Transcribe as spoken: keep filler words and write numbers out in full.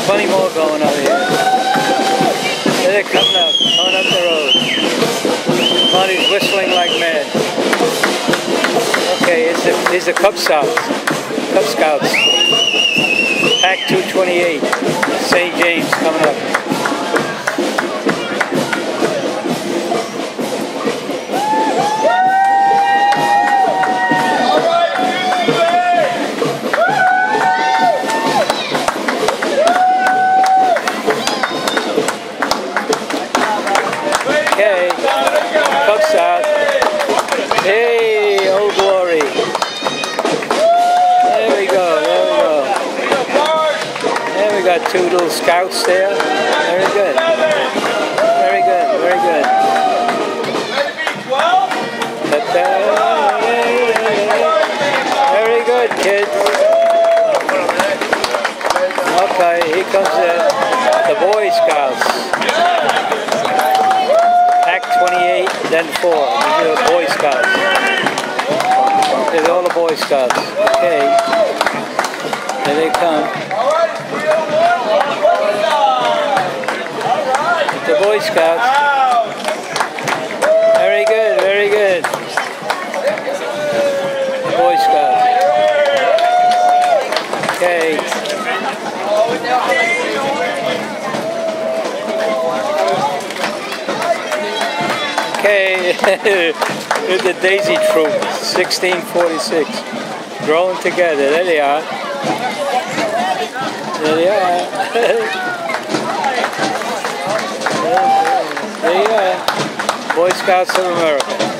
plenty more going up here. There they're coming up, coming up the road. Monty's whistling like mad. Okay, here's the, here's the Cub Scouts. Cub Scouts. Pack two twenty-eight. Saint James coming up. Okay, Cub Scouts. Hey, Old Glory. There we go, there we go. There we got two little scouts there. Very good. Very good, very good. Very good, kids. Okay, here comes the, the Boy Scouts. Pack twenty-eight, then four. These are the Boy Scouts. There's all the Boy Scouts. Okay. Here they come. The Boy Scouts. Very good, very good. The Boy Scouts. Okay. Okay, here's the Daisy Troop, sixteen forty-six, growing together. There they are. There they are. There you are. Boy Scouts of America.